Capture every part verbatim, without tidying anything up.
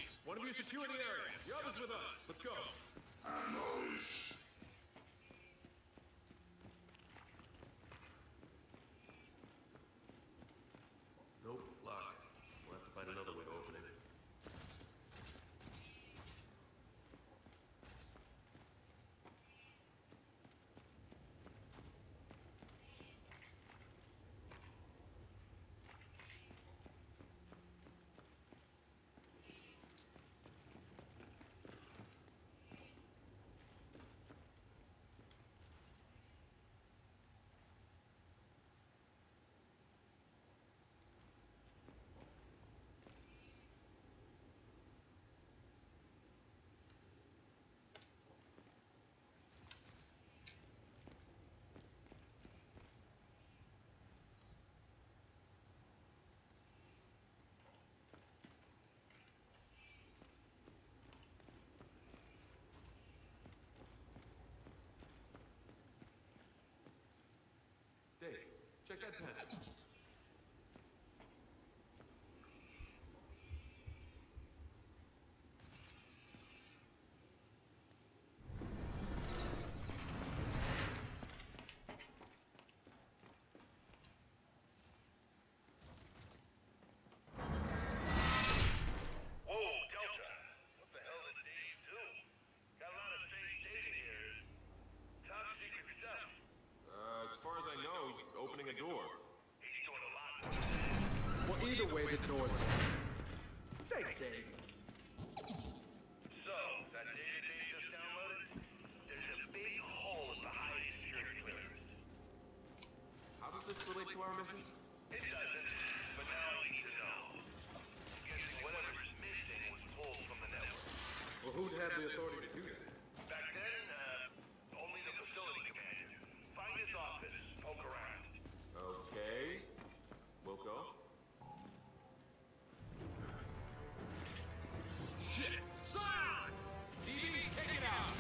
Please, one of you secure the area. The others with us. Let's go. Acknowledged. Nope, locked. We'll have to find another way to open it. Dave, check that pen. Either way, the door's open. Thanks, Dave. So, that data Dave just downloaded? There's a big hole at the highest security clearance. How does this relate to our mission? It doesn't, but now I need to know. I'm guessing whatever's missing was pulled from the network. Well, who'd have the authority to do that? Back then, uh, only the facility commander. Find his office, poke around. Okay. We'll go. Shit! Scion! D B, take it out!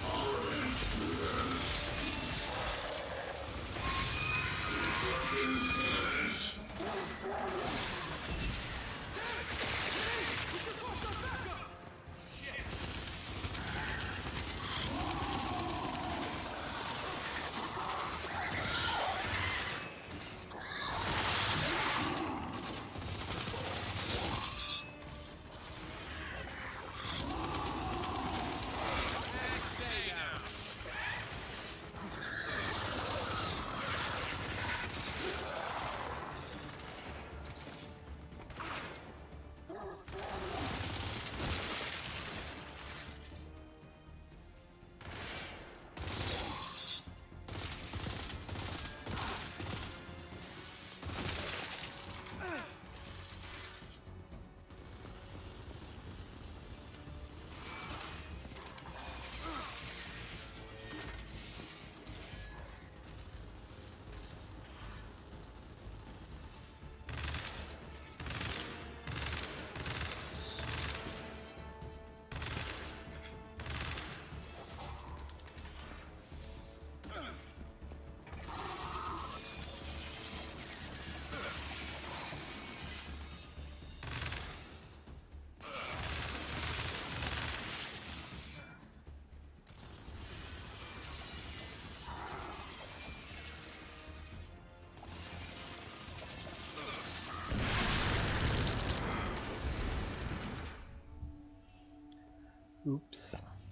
Oops.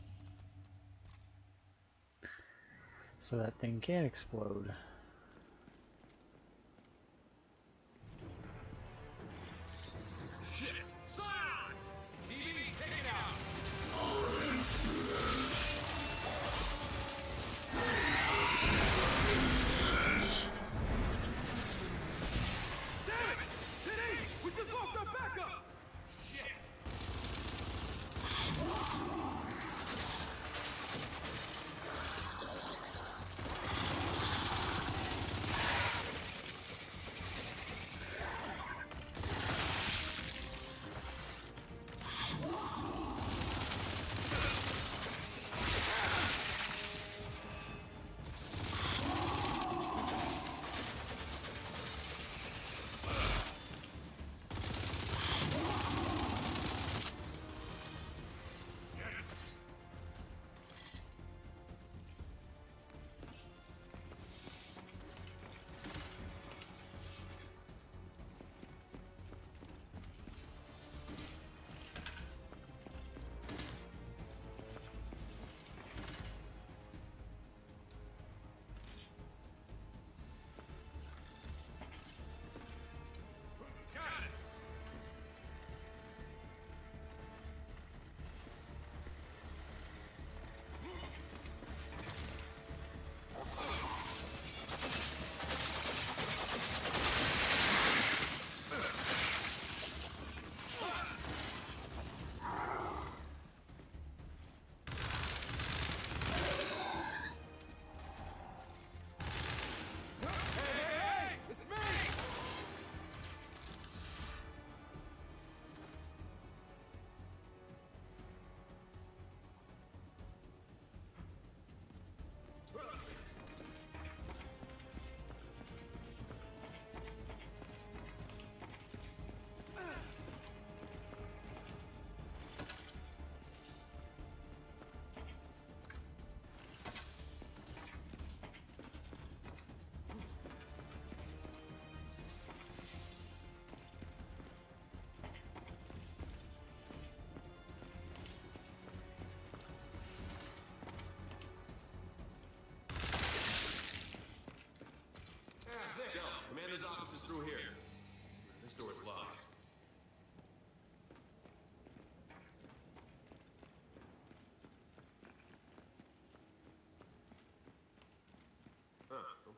So that thing can explode. Shit! Scion! D B, take it out! Damn it! Today, we just lost our backup! Shit!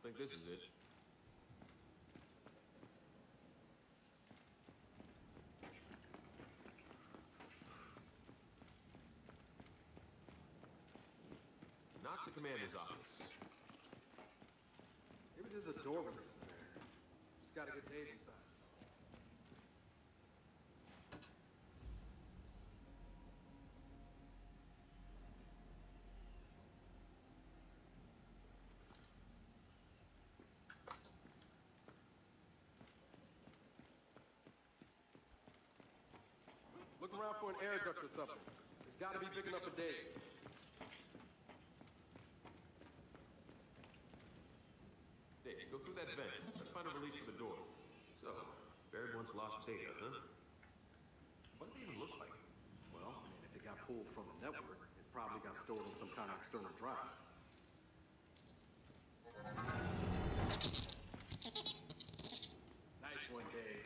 think this is it. Knock the commander's office. Maybe there's a door release in there. Just gotta get Dave inside. Look around for an air duct or something. It's gotta be big enough for Dave. Dave, go through that vent. Let's find a release for the door. So, Baird once lost data, huh? What does it even look like? Well, I mean, if it got pulled from the network, it probably got stored on some kind of external drive. Nice one, Dave.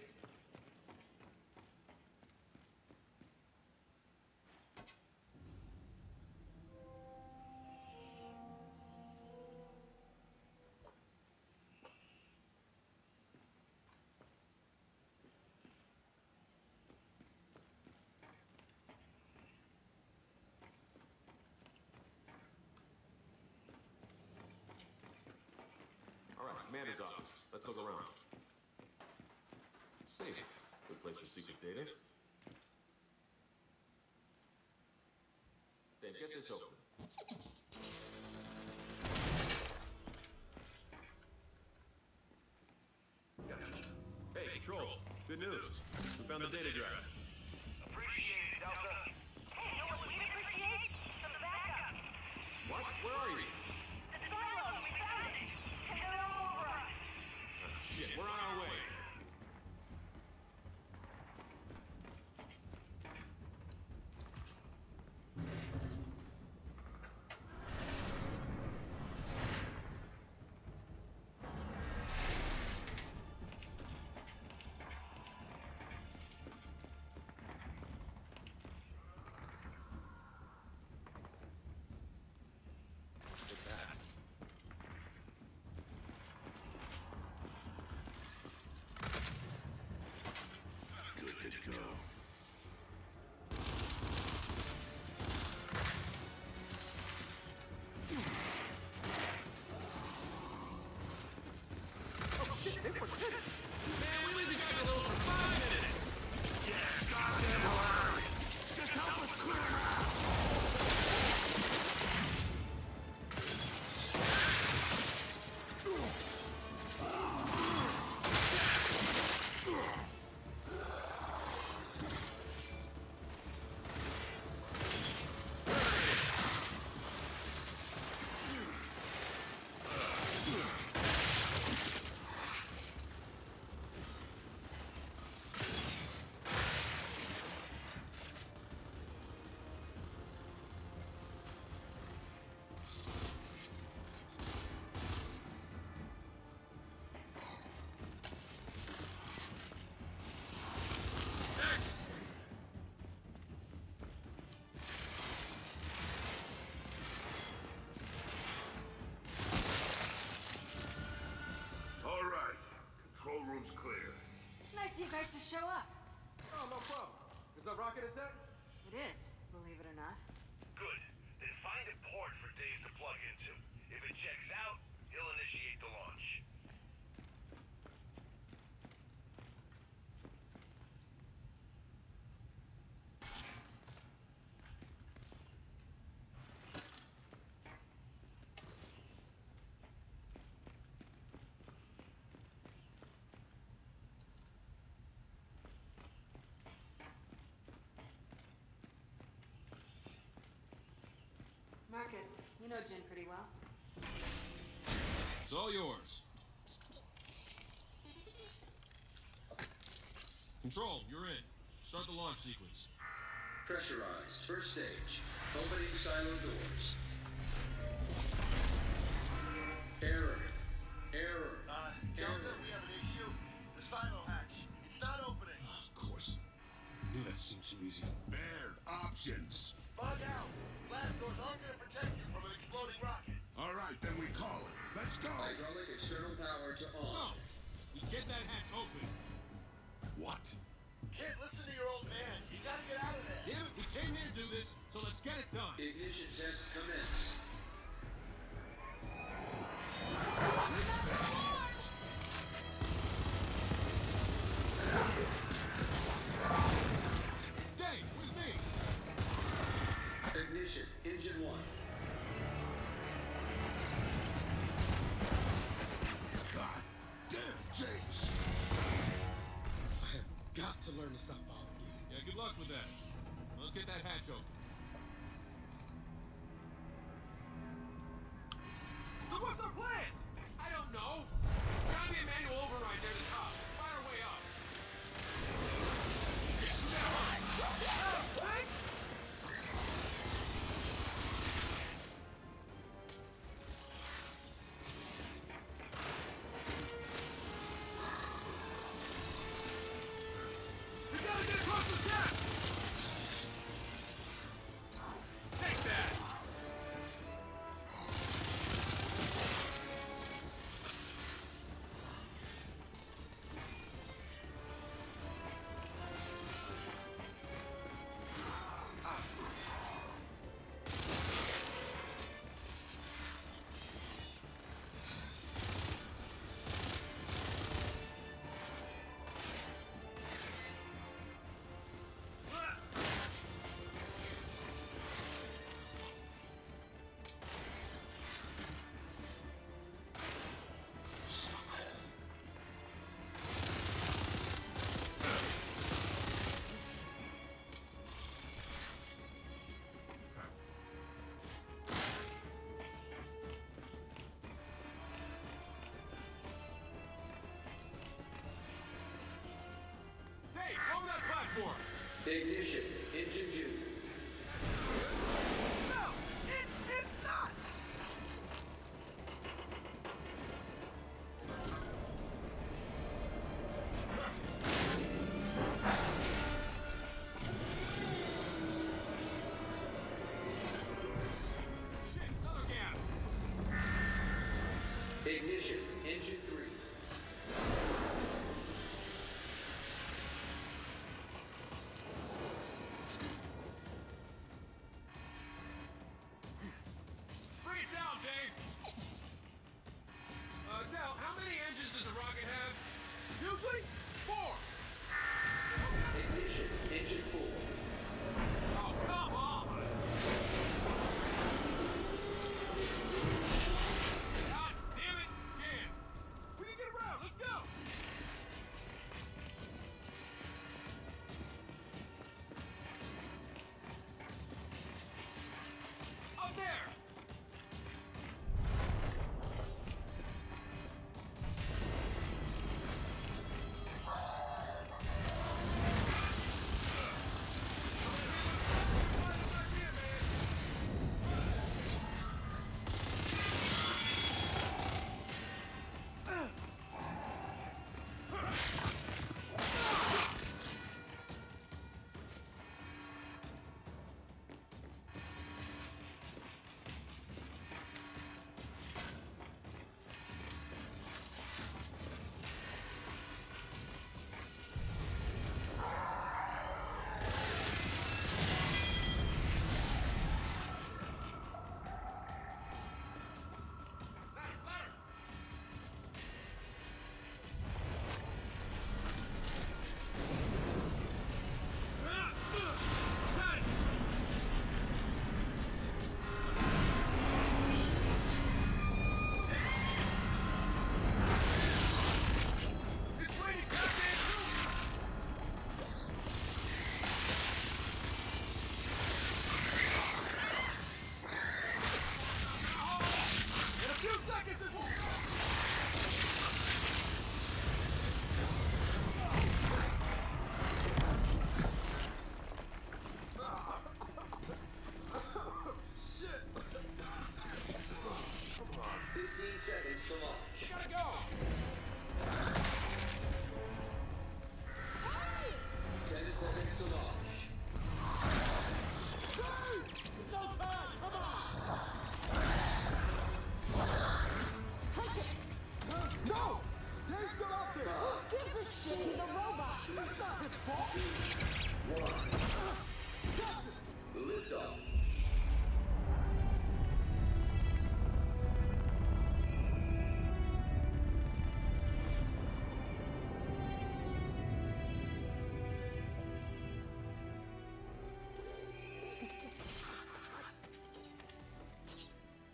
All right, commander's office. Let's look around. Safe. Good place for secret data. Dave, get this open. Gotcha. Hey, Control. Good news. We found the data drive. Appreciate it, Delta. Hey, you know what we appreciate? Some backup. What? Where are you? The silo, we found it. Head all over us. Oh, shit, we're on our way. Take that. Good to go. Oh shit, they were kidding. Man, we leave the guys alone for five minutes! Yeah, goddamn hilarious. Just help us clear it out. All right, control room's clear. Nice of you guys to show up. Oh, no problem. Is that rocket attack? It is, believe it or not. Good. Then find a port for Dave to plug into. If it checks out, he'll initiate the launch. Marcus, you know Jin pretty well. It's all yours. Control, you're in. Start the launch sequence. Pressurized. First stage. Opening silo doors. Error. Error. Uh, Delta, we have an issue. The silo hatch. It's not opening. Of course. I knew that seemed too easy. Baird, options. Bug out. Blast doors aren't going to protect you from an exploding rocket. All right, then we call it. Let's go. Hydraulic external power to on. No! You get that hatch open. What? Kid, listen to your old man. You gotta get out of there. Damn it, we came here to do this, so let's get it done. Ignition test commence. Stay with me. Ignition, engine one. God damn, James. I have got to learn to stop following you. Yeah, good luck with that. Let's get that hatch open. So what's our plan? I don't know. Gotta be a manual override near the top. Fire our way up. We gotta get across the gap! Take that! Hey, over that platform! Ignition, engine two. No! It's, it's not! Shit, another gap! Ignition, engine three.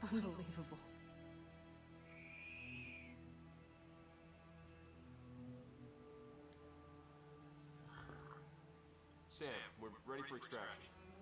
Unbelievable. Sam, we're ready for extraction.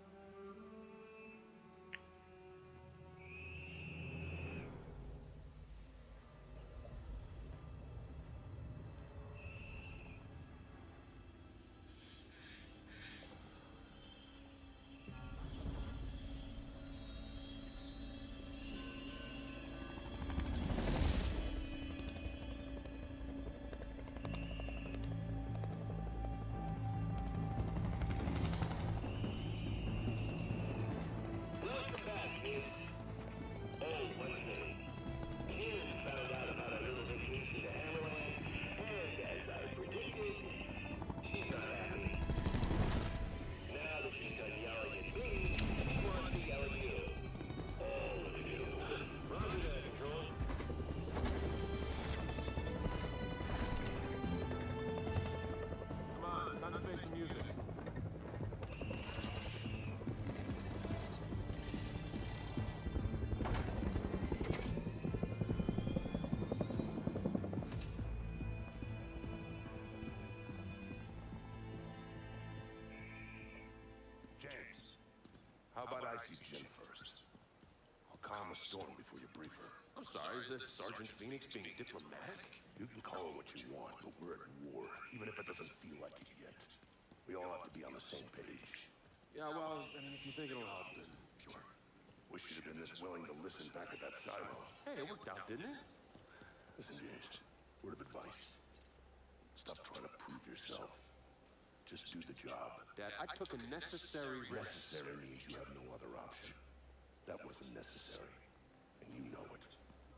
James, how about I see Jen first? I'll calm the storm before you brief her. I'm sorry, is this Sergeant Phoenix being diplomatic? You can call her what you want, but we're at war, even if it doesn't feel like it yet. We all have to be on the same page. Yeah, well, I mean, if you think it'll help, then... Sure. Wish you'd have been this willing to listen back at that silo. Hey, it worked out, didn't it? Listen, James, word of advice. Stop trying to prove yourself. Just do the job. Dad, I took a necessary rest. Necessary means you have no other option. That wasn't necessary, and you know it.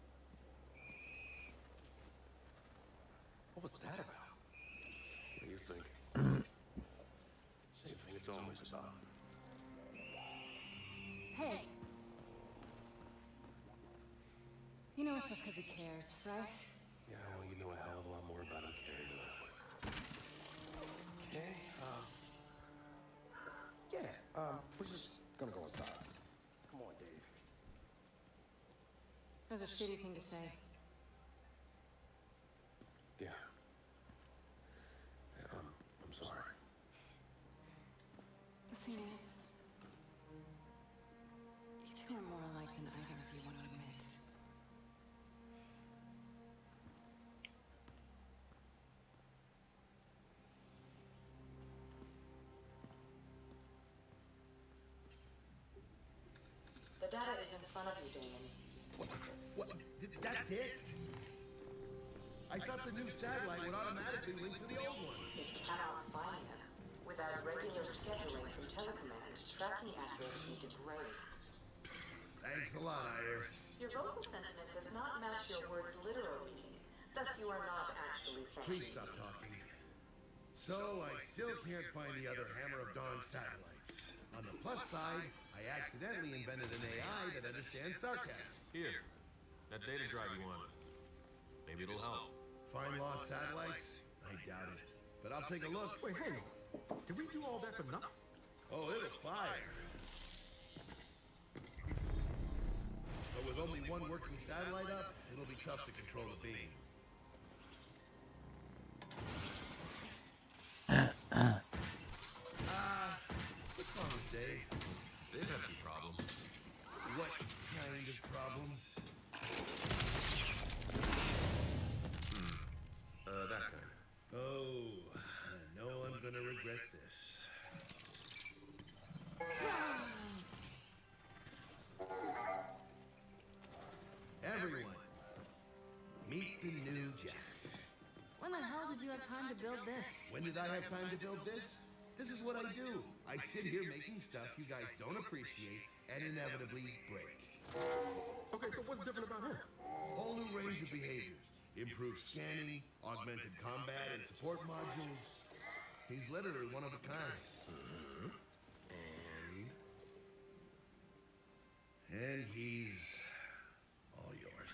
What was that about? What do you think? Same thing it's always about. Hey! You know it's just because he cares, right? Yeah, well, you know a hell of a lot more about him caring than I would. Okay, um... yeah, um, we're just gonna go inside. Come on, Dave. That was a shitty thing to say. Yeah. Yeah, um, I'm sorry. The thing is, you two are more alike than either of you want to admit. The data is in front of you, Damon. What? What? That's it? I thought the new satellite would automatically link to the old ones. It cannot find them. Without regular scheduling from Telecommand, tracking accuracy degrades. Thanks a lot, Iris. Your vocal sentiment does not match your words' literal meaning. Thus, you are not actually Please thinking. stop talking. So, I still can't find the other Hammer of Dawn satellites. On the plus side, I accidentally invented an A I that understands sarcasm. Here. That data drive you wanted. Maybe it'll help. Find lost satellites? I doubt it. But I'll take a look. Wait, hang on. Did we do all that for nothing? Oh, it'll fire. But with only one working satellite up, it'll be tough to control the beam. Ah, what's wrong with Dave? They've had some problems. What kind of problems? Hmm. Uh, that kind. Oh, I know I'm gonna regret this. Everyone, meet the new Jack. When the hell did you have time to build this? When did I have time to build this? This is what I do. I sit here making stuff you guys don't appreciate and inevitably break. Okay, so what's different about her? Whole new range of behaviors. Improved scanning, augmented combat, and support modules. He's literally one of a kind. Uh-huh. And... And he's... all yours.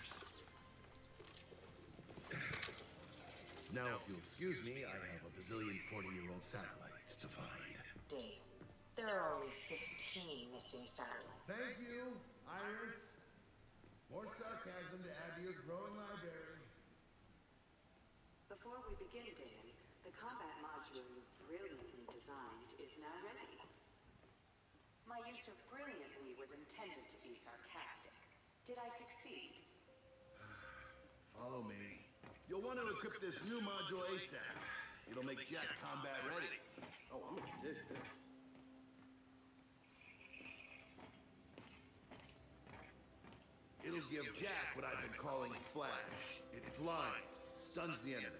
Now, if you'll excuse me, I have a bazillion forty-year-old satellites to find. Dave, there are only fifteen missing satellites. Thank you, Iris. More sarcasm to add to your growing library. Before we begin, Damon, the combat module you brilliantly designed is now ready. My use of brilliantly was intended to be sarcastic. Did I succeed? Follow me. You'll want to equip this new module ASAP. It'll make Jack combat ready. Oh, I'm gonna dig this. It'll give Jack what I've been calling flash. It blinds, stuns the enemy.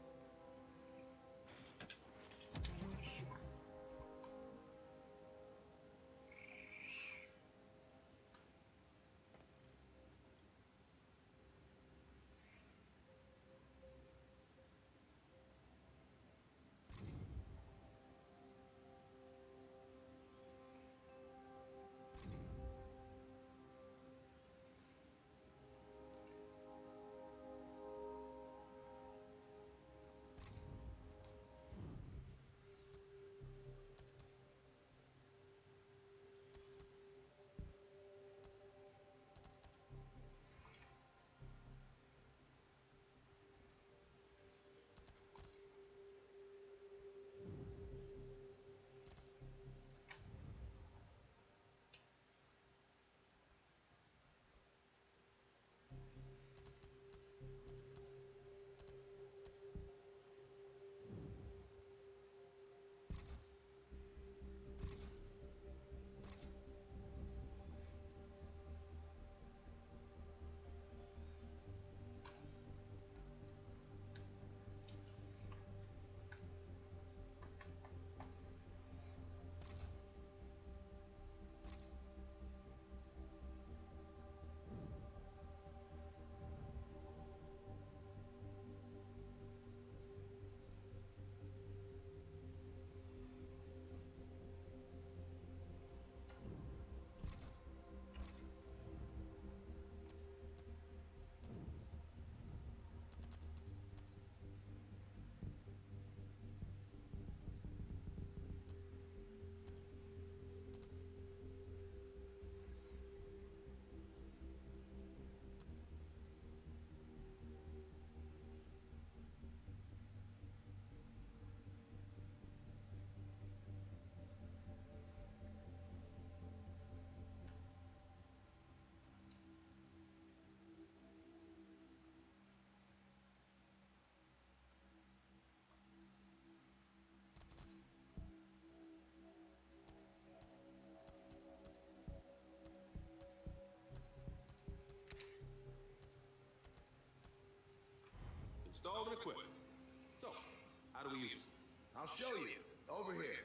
Installed and equipped. So, how do we use it? I'll show you. Over here.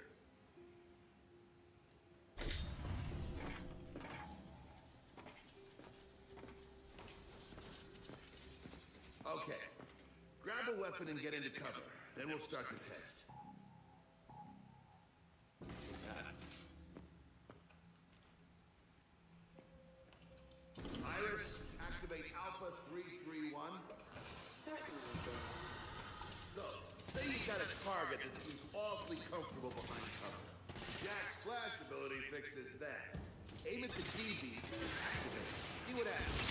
Okay. Grab a weapon and get into cover. Then we'll start the test. Iris, activate Alpha three three one. Certainly, Damon. So, say you got a target that seems awfully comfortable behind cover. Jack's flash ability fixes that. Aim at the D B and activate it. See what happens.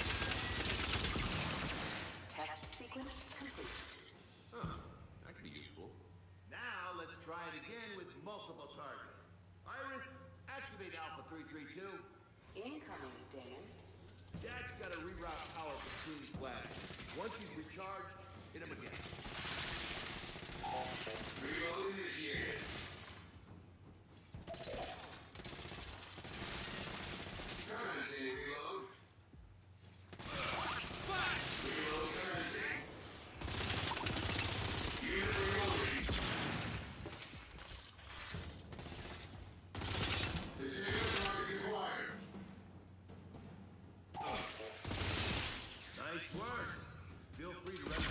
Test sequence complete. Huh, that could be useful. Now, let's try it again with multiple targets. Iris, activate Alpha three three two. Incoming, Damon. Jack's got to reroute power between flashes. Once he's recharged, hit him again. Reload initiated. Currency reload. Reload currency. Unit reloading. The two targets acquired. Nice work. Feel free to run the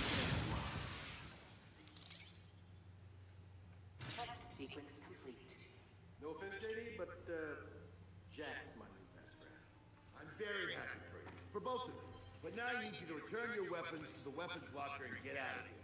Test sequence complete. No offense, J D, but uh, Jack's my new best friend. I'm very happy for you. For both of you. But now I need you to return your weapons to the weapons locker and get out of here.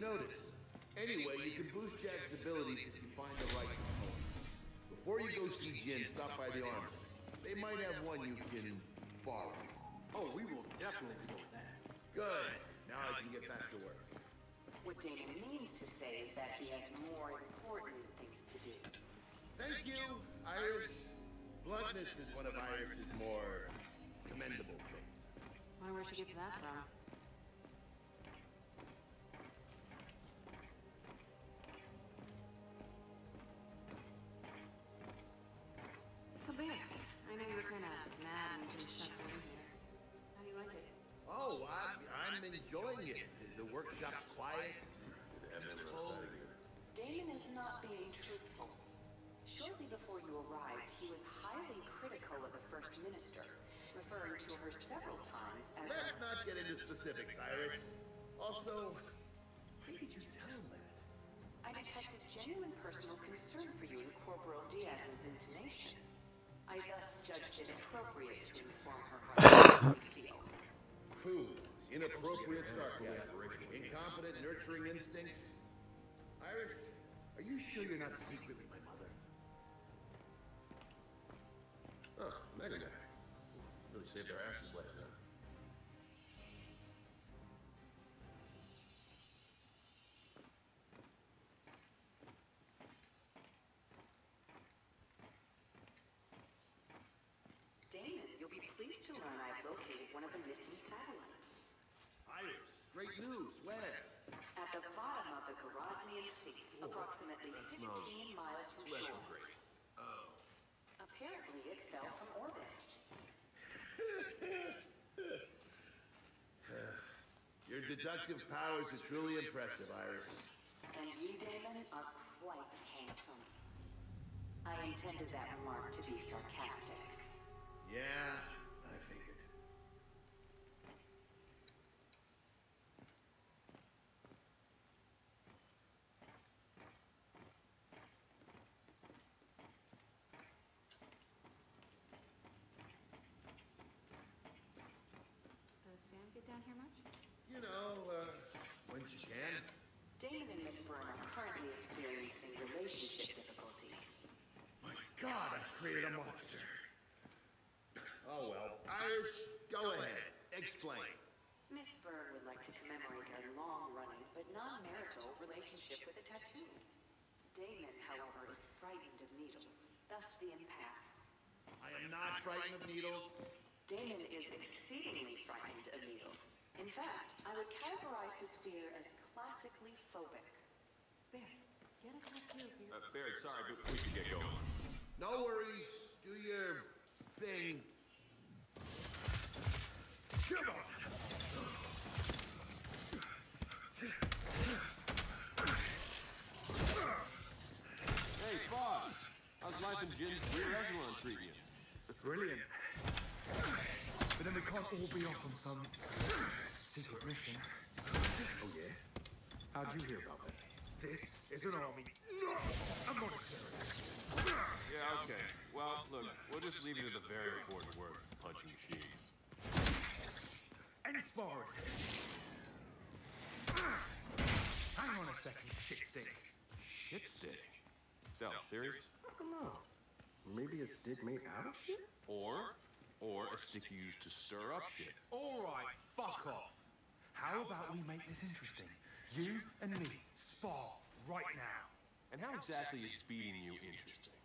noticed. Anyway, you can boost Jack's abilities if you find the right components. Before you go see Jin, stop by the armory. They might have one you can borrow. Oh, we will definitely be doing that. Good. Now I can get back to work. What Damon means to say is that he has more important things to do. Thank you, Iris. Bluntness is one of Iris's more commendable traits. Wonder where she gets that from. So, Bear, I know you were kind of mad when Jim shoved you in here. How do you like it? Oh, I'm, I'm enjoying it. The workshop's quiet. peaceful. Damon is not being truthful. Shortly before you arrived, he was highly critical of the First Minister, referring to her several times as... Let's not get into specifics, Iris. Also, why did you tell him that? I detected genuine personal concern for you in Corporal Diaz's intonation. I thus judged it appropriate to inform her how you feel. Pooh, inappropriate sarcasm, incompetent nurturing instincts. Iris, are you sure you're not secretly my mother? Oh, Megadeth. Really saved our asses last time. Damon, you'll be pleased to learn I've located one of the missing satellites. Iris, great news. Where? At the bottom of the Gorosnian Sea, approximately fifteen miles from shore. Oh. Apparently, it fell from orbit. Your deductive powers are truly impressive, Iris. And you, Damon, are quite handsome. I intended that remark to be sarcastic. Yeah, I figured. Does Sam get down here much? You know, uh, when she can. Damon and Miss Byrne are currently experiencing relationship difficulties. My God, I created a monster. Oh well, Iris, go ahead. Explain. Miss Byrne would like to commemorate their long-running but non-marital relationship with a tattoo. Damon, however, is frightened of needles, thus the impasse. I am not frightened of needles. Damon is exceedingly frightened of needles. In fact, I would categorize his fear as classically phobic. Bear, get a tattoo if you're... Uh, Baird, sorry, but we should get going. No worries. Do your thing. Come on. Hey, Foz. How's life in Jin's rear echelon treating you? Brilliant. But then we can't all be off on some secret mission. Oh, yeah? How'd you hear about that? This is an army. I'm not serious. Yeah, okay. Well, look, we'll just leave you to the very important work, punching machines. And sparring. Hang on a second, shitstick. Shitstick? Del, serious? I don't know. Maybe a stick made out of shit? Or, or a stick you used to stir up shit. All right, fuck off. How about we make this interesting? You and me spar right now. And how exactly is beating you interesting?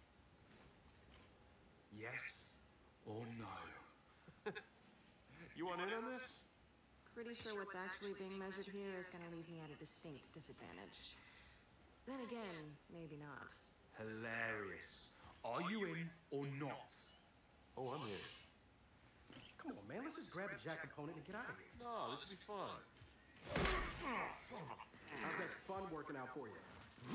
Yes or no? You want in on this? Pretty sure what's actually being measured here is gonna leave me at a distinct disadvantage. Then again, maybe not. Hilarious. Are you in or not? Oh, I'm in. Come on, man. Let's just grab a jack component and get out of here. No, this will be fun. How's that fun working out for you?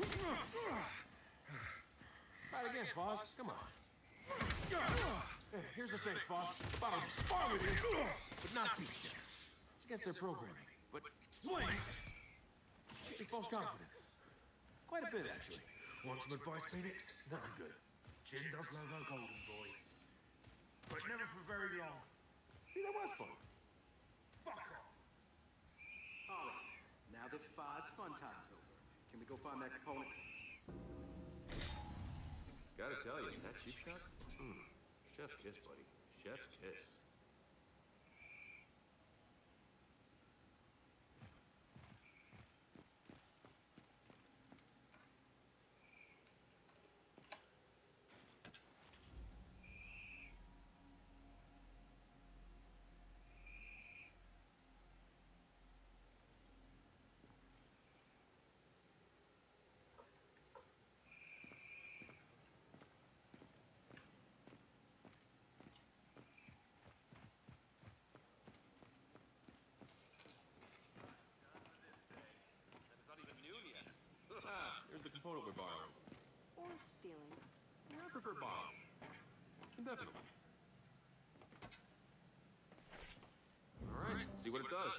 Try it again, Foz. Come on. Hey, here's the thing, Foz. About to spar with you, but not beat you. It's against their programming, but explain. Should be false confidence. Quite a bit, actually. Want some advice, Phoenix? No, I'm good. Jin does love her golden boys. But never for very long. See, that was fun. Fuck off. All right. Now that Foz fun time's over, can we go find that component? Gotta tell you, that cheap shot? Hmm. Chef's kiss, buddy. Chef's kiss. Here's the component we're borrowing. Or stealing. I prefer borrowing. Indefinitely. All right, see what it does.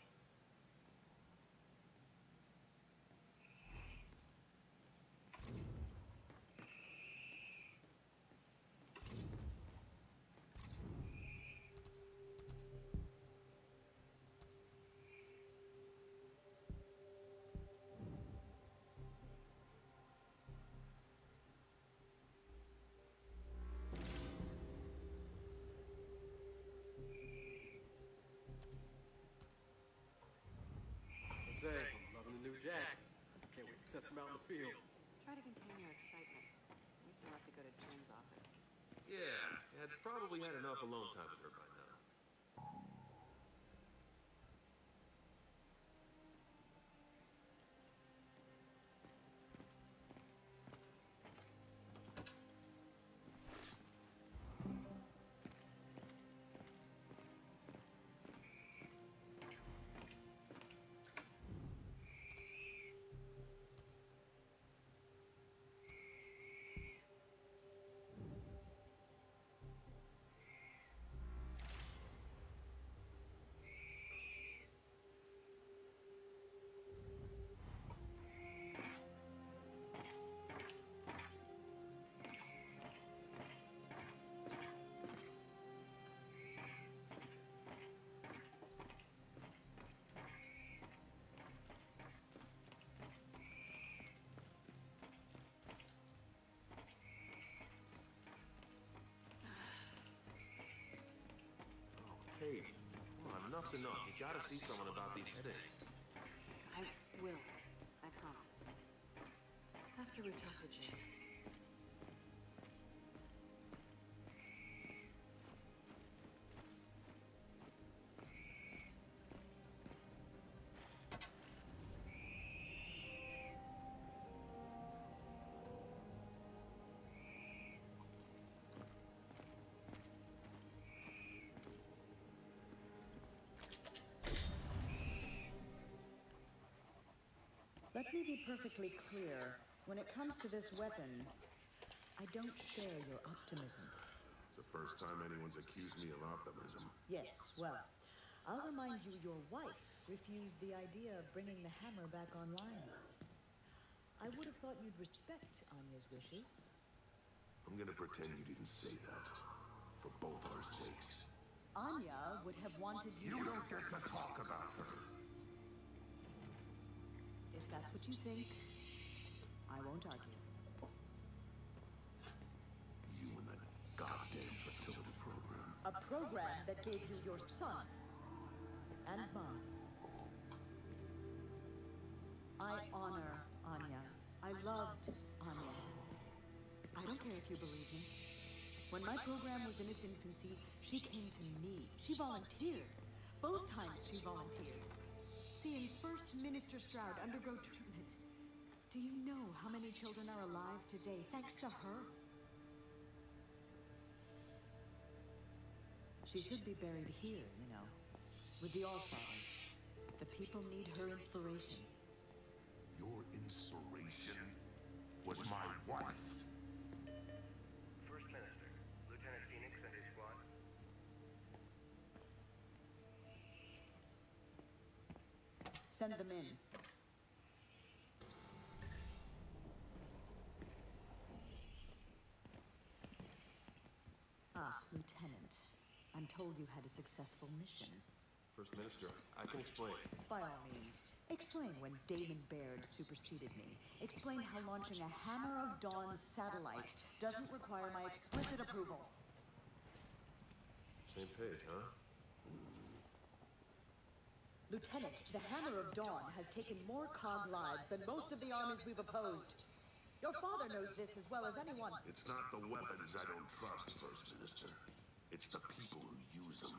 Say, I'm loving the new Jack. Can't wait to test him out in the field. Try to contain your excitement. We still have to go to Jen's office. Yeah, Dad's probably had enough alone time with her by now. Hey, come on, enough's enough. You gotta see someone about these headaches. I will. I promise. After we talk to Jen. Let me be perfectly clear. When it comes to this weapon, I don't share your optimism. It's the first time anyone's accused me of optimism. Yes, well, I'll remind you your wife refused the idea of bringing the hammer back online. I would have thought you'd respect Anya's wishes. I'm gonna pretend you didn't say that. For both our sakes. Anya would have wanted you, You to... don't get to talk about her. If that's what you think, I won't argue. You and that goddamn fertility program. A program that gave you your son. And mine. I honor Anya. I loved Anya. I don't care if you believe me. When my program was in its infancy, she came to me. She volunteered. Both times she volunteered. Seeing First Minister Stroud undergo treatment. Do you know how many children are alive today thanks to her? She should be buried here, you know, with the Allfathers. The people need her inspiration. Your inspiration was my wife. First Minister, Lieutenant Phoenix and his squad. Send them in. Ah, Lieutenant. I'm told you had a successful mission. First Minister, I can explain. By all means. Explain when Damon Baird superseded me. Explain how launching a Hammer of Dawn satellite doesn't require my explicit approval. Same page, huh? Lieutenant, the Hammer of Dawn has taken more cog lives than most of the armies we've opposed. Your father knows this as well as anyone. It's not the weapons I don't trust, First Minister. It's the people who use them.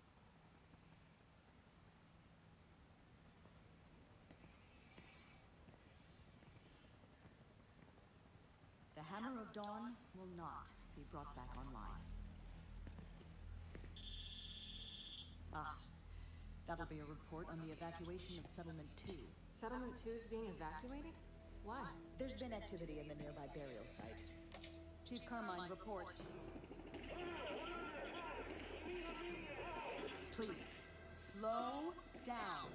The Hammer of Dawn will not be brought back online. Ah, that'll be a report on the evacuation of Settlement two. Settlement two is being evacuated? Why? There's been activity in the nearby burial site. Chief Carmine, report. Please, slow down.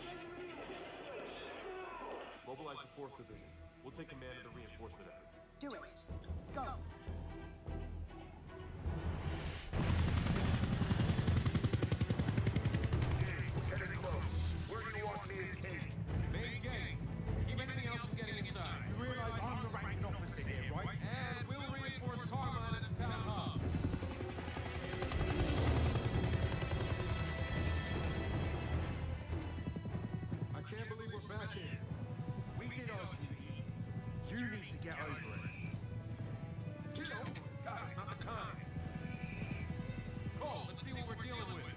Mobilize the fourth Division. We'll take command of the reinforcement effort. Do it. Go. Getting close. Where do you want me and Katie? Main gate. Keep anything else from getting inside. You realize I'm the ranking officer here, right? And we'll reinforce Carmine at the town hub. I can't believe we're back here. We did our duty. You need to get over it. Get over it, guys, not the kind. Cole, let's see what we're dealing with.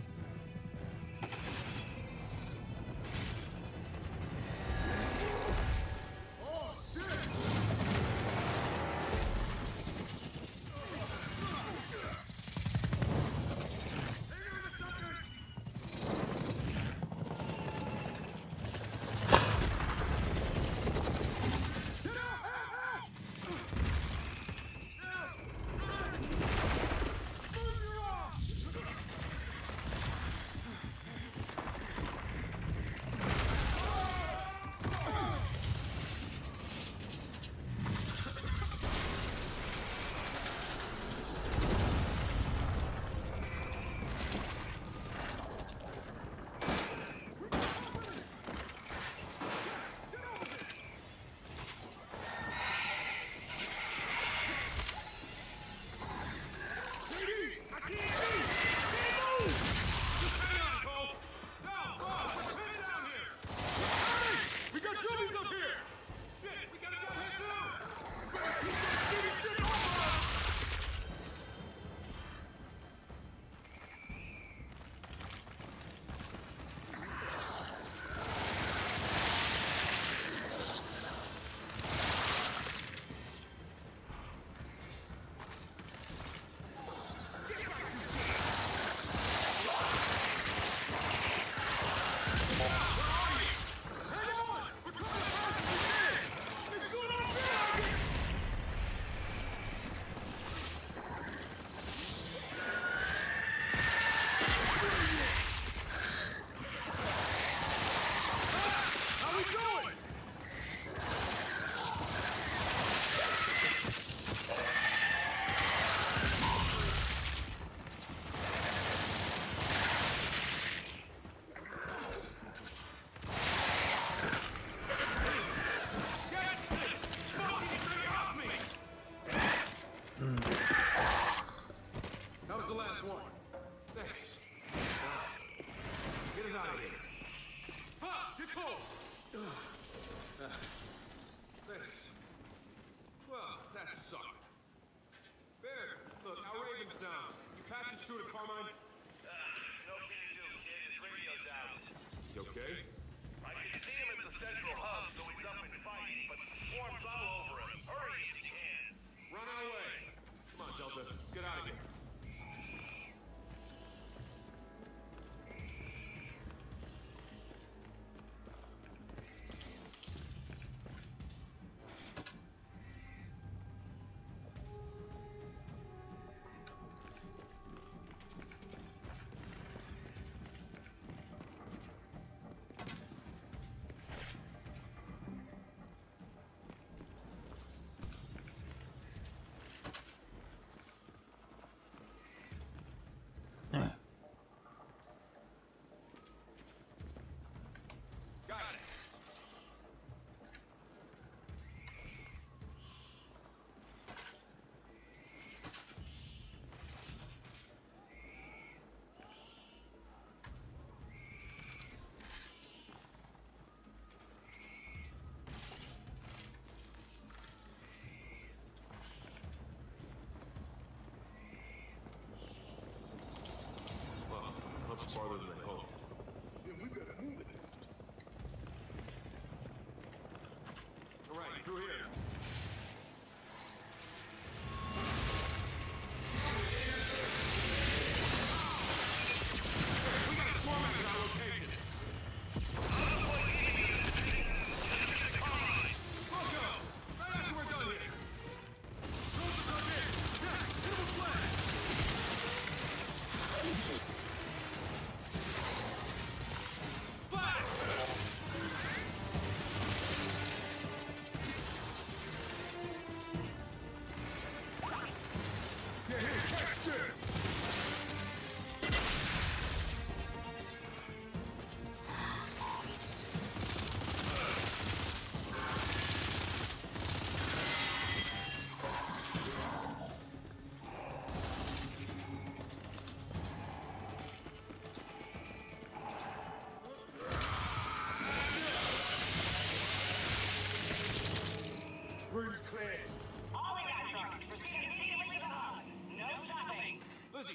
Oh, shit!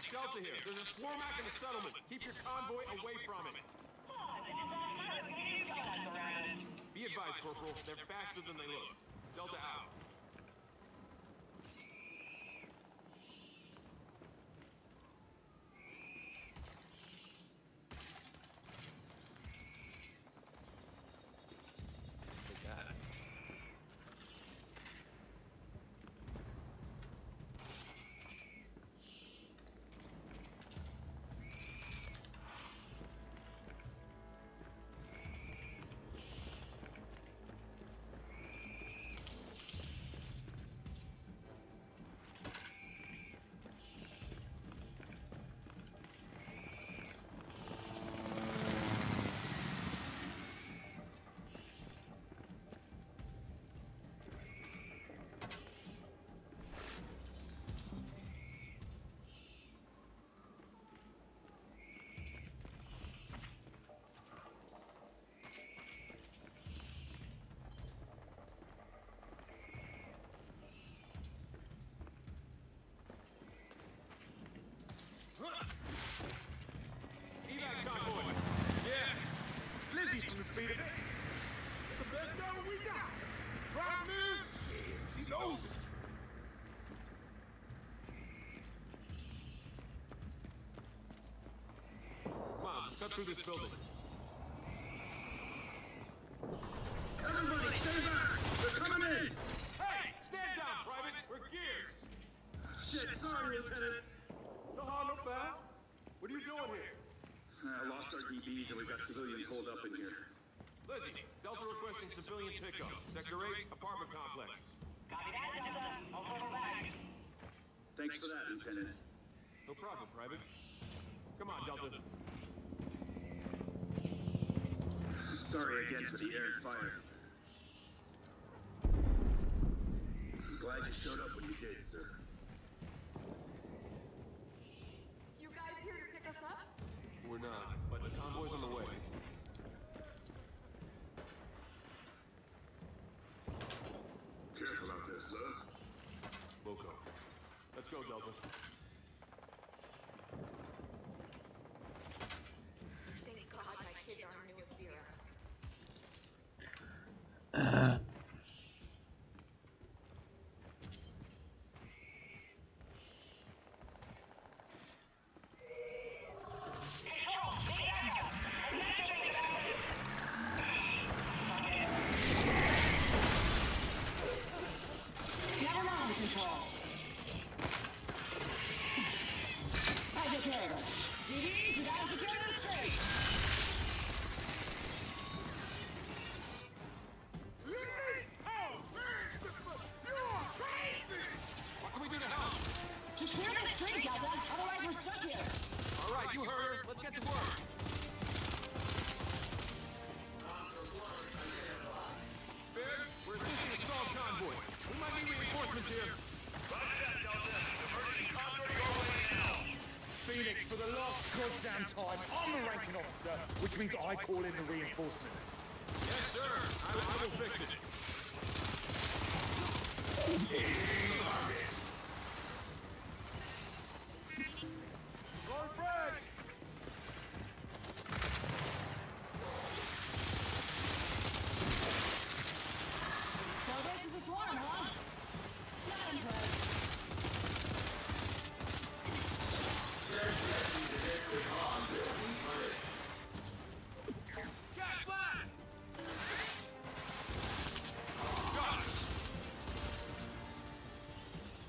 Delta here. There's a Swarmak in the settlement. Keep your convoy away from it. Be advised, Corporal. They're faster than they look. Delta out. Evac convoy. Yeah. Lizzie's from the speed of it. The best driver we got. Right moves. She knows it. Come on, let's cut through this building. Everybody stay back! They're coming in! Hey! Stand down, Private! We're geared! Shit, sorry, Lieutenant. No harm, no foul. What are you doing here? I lost our D Bs and we've got civilians holed up in here. Lizzie, Delta requesting civilian pickup. Sector eight, apartment complex. Copy that, Delta. I'll circle back. Thanks for that, Lieutenant. No problem, Private. Come on, Delta. Sorry again for the air and fire. I'm glad you showed up when you did, sir. You guys here to pick us up? We're not, but the convoy's on the way. Careful out there, sir. Boko. Let's go, Delta. Thank God my kids aren't new with Vera. Uh, Never mind, Control. I take care of it. D Bs, we gotta secure this stage. Lizzie! Oh, man! You're crazy! What can we do to help? Just clear the street, Delta. Otherwise, we're stuck here. All right, you heard her. Let's get to work. Baird, we're assisting a stalled convoy. We might need reinforcements here. Roger that, Delta. Emergency convoy your way now. Phoenix, for the last goddamn time, I'm the ranking officer, which means I call in the reinforcements. Yes, sir. I, I will fix it. Lord Bragg! So this is the swarm, huh? Not impressed. Cat blast! Got it!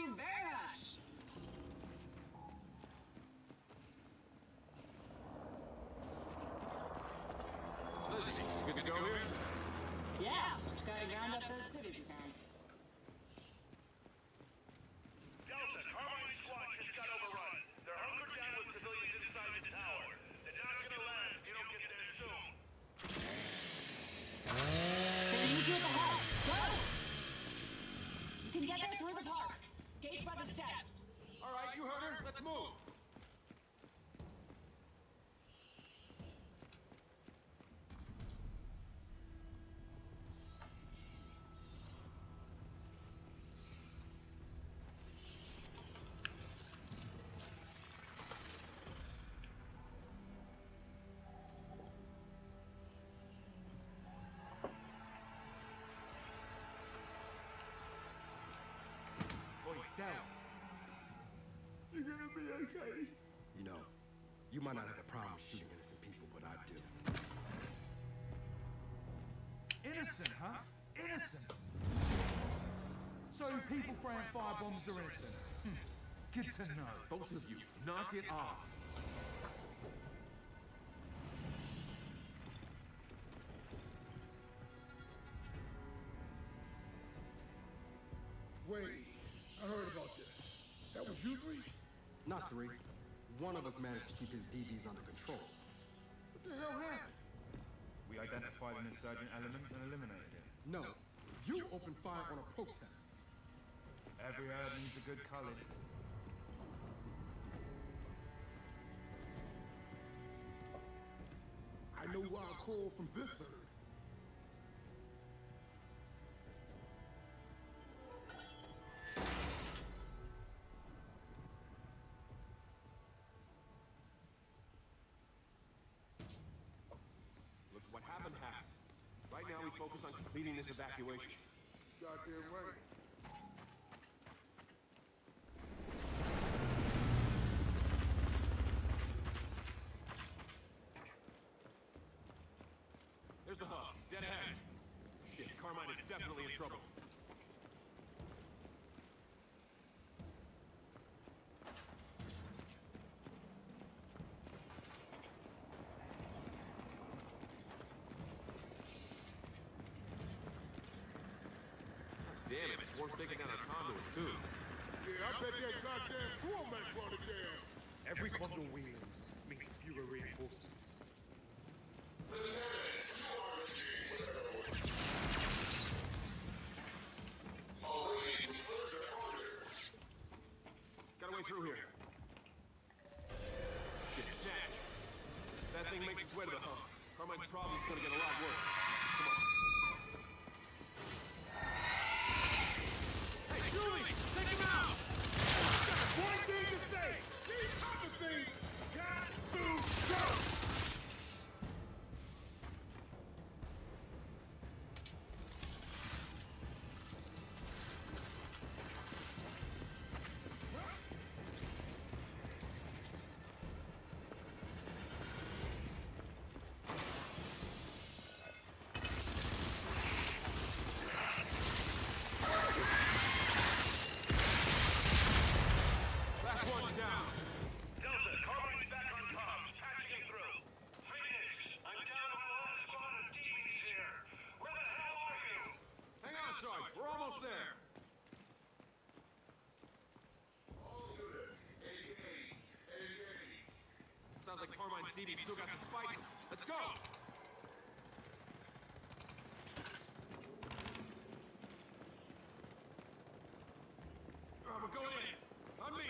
you very much. Lizzie, good to go here? Yeah, just gotta round up those cities a tad. Delta, Carmine squad just got overrun. They're hunkered down with civilians inside the tower. They're not gonna last if you don't get there soon. They need you at the hut. Go! You can get there through the park. Gates by the steps. All right, you heard her. Let's move. You're gonna be okay. You know, you might not have a problem with shooting innocent people, but I do. Innocent, huh? Innocent. So people throwing firebombs are innocent. Hmm. Good to know. Both of you, knock it off. Wait, I heard about this. That was you three? Not three. One of us managed to keep his D Bs under control. What the hell happened? We identified an insurgent element and eliminated it. No, you opened fire on a protest. Every herb needs a good culling. I know Wild Coral from this herd. Look, what happened happened. Right now we focus on completing this evacuation. Goddamn right. There's the hub, dead ahead. Shit, Carmine is definitely in trouble. Damn it, Swarm's taking down our conduits too. Yeah, I bet that goddamn swarm ain't brought it down. Every condor wheels means fewer reinforcements. Got a way through here. Shit, snatch. That thing makes its way to the hub. Carmine's problem's gonna get a lot worse. Come on. Hey, Julie! Take him out! One thing to say, these other things got to go! Last one's down. Delta, Carmine's back on comms, patching him through. Phoenix, I'm down to my last squad of D Bs here. Where the hell are you? Hang on, Sarge. We're almost there. All units, engage, engage. Sounds like Carmine's D B still got some fight. Let's go! All right, we're going in. On me.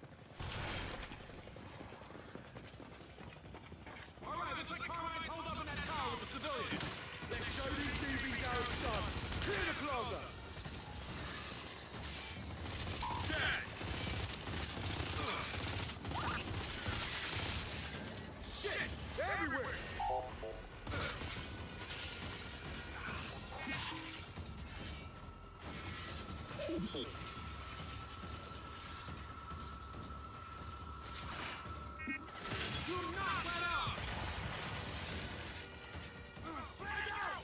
All right, looks like Carmine's holed up in that tower with the civilians. Let's show these D Bs how it's done. Clear the closet. Dead! Shit! Everywhere! Do not let up! Flag out!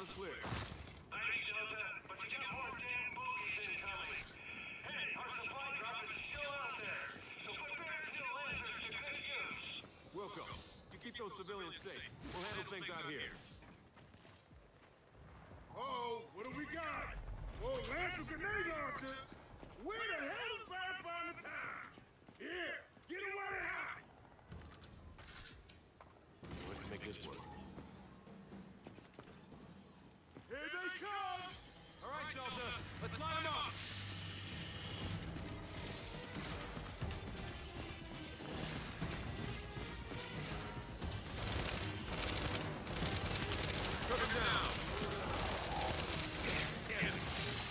is clear. Thanks, Delta, but you got more damn bogies incoming. Hey, our supply drop is still out there, so put Barrettsville Lancers to good use. Wilco, you keep those civilians safe. We'll handle things out here. Oh, what do we got? Oh, Lancer grenade launchers! Where the hell is Barrett finding the time? Here, get away hot! Let's make this work. Here they come! All right, Delta, let's line them up. Cover down. Damn it.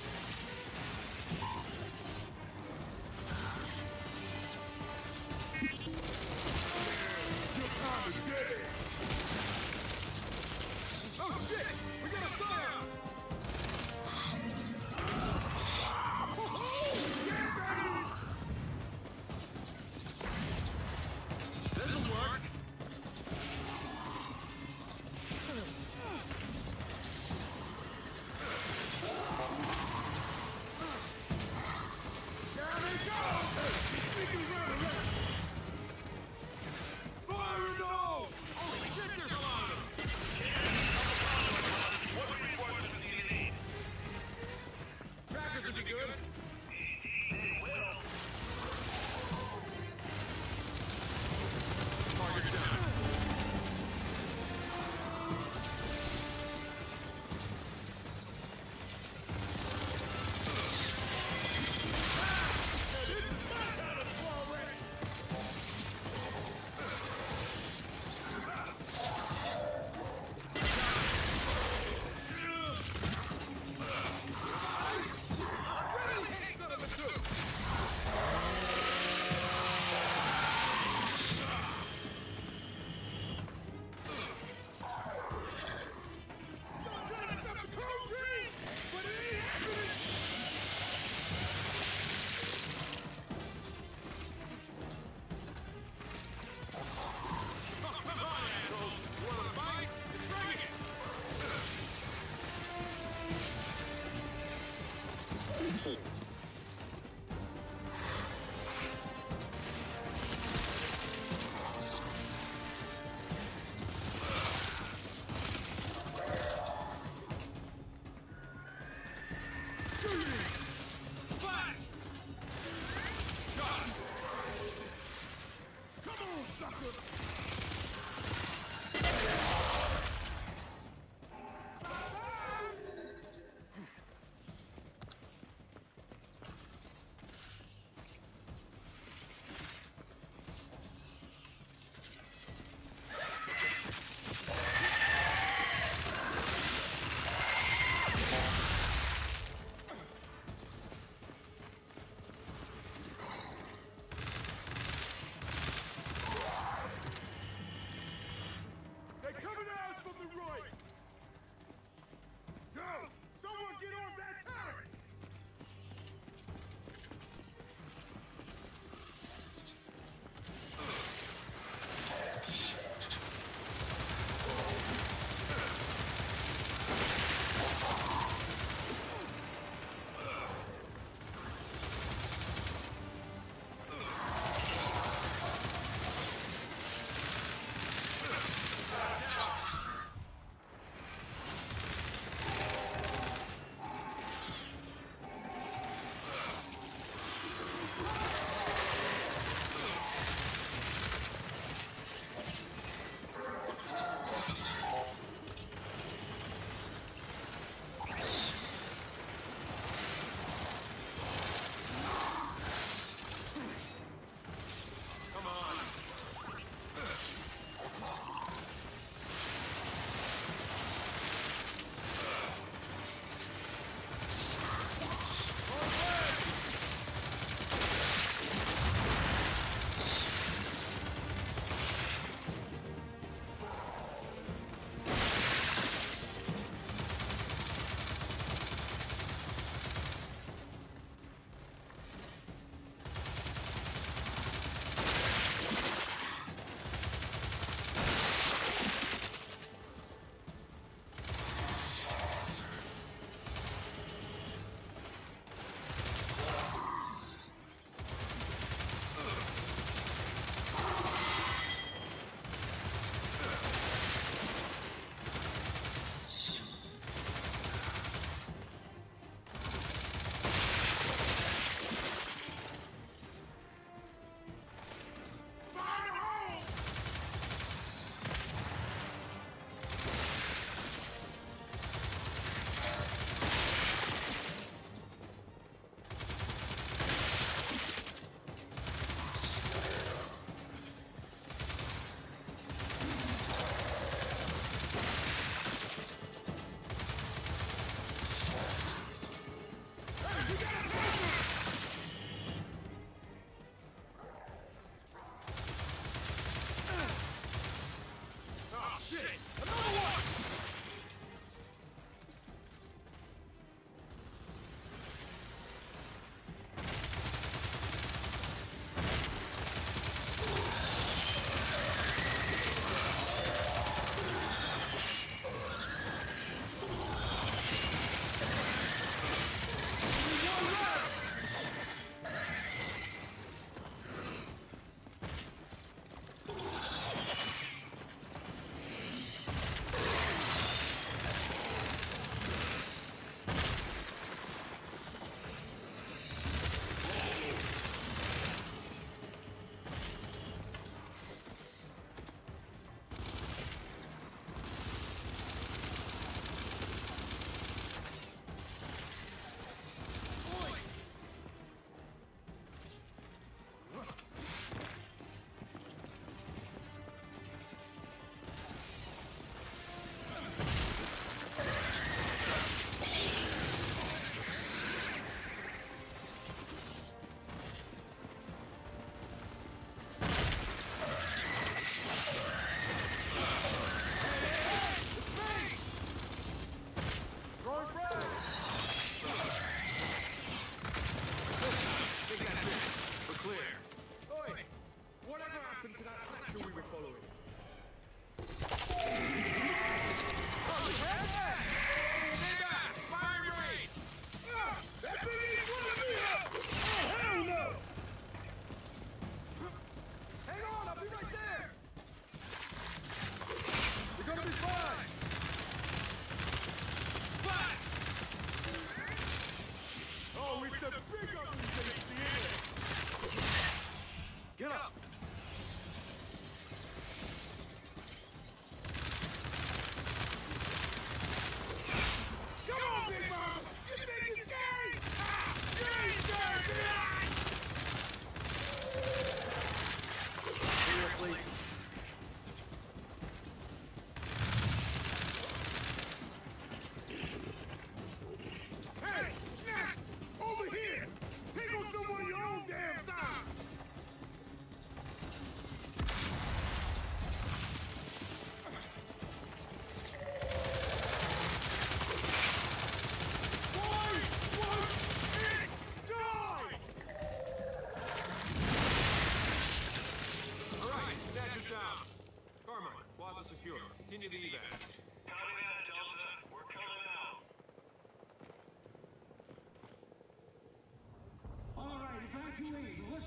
You're kind of dead! Oh shit! We got a scion!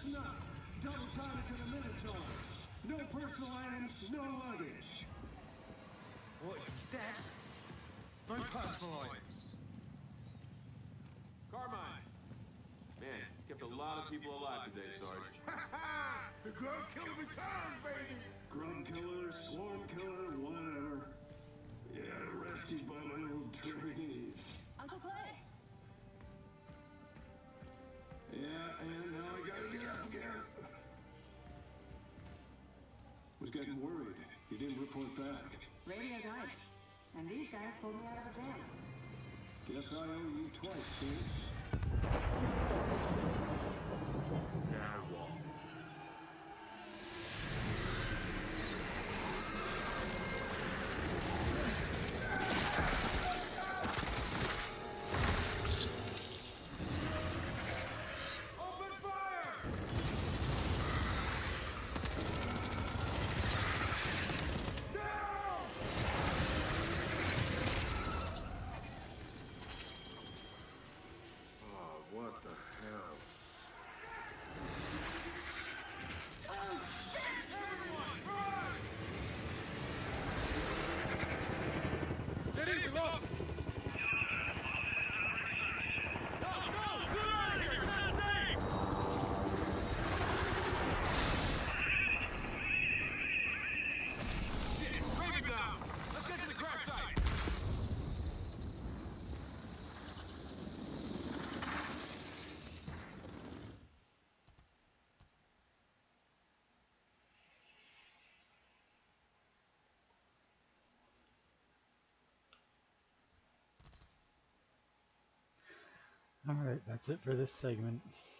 Listen up. Double time it to the Minotaurs. No personal items, no luggage. What is that? No personal items. Carmine! Man, kept a lot of people alive today, Sarge. The Grub Killer returns, baby! Grub Killer, Swarm Killer, whatever. Yeah, rescued by my old trainees. Uncle Clay. Yeah, and now I gotta get up again. Was getting worried. You didn't report back. Radio died. And these guys pulled me out of a jam. Guess I owe you twice, kids. Now what? Open fire! Down! Oh, what the hell? Oh, shit! Everyone, run! Diddy, we lost him. No, no! Get out of here! It's not safe! Shit! Raven down! Let's get to the crash site! Alright, that's it for this segment.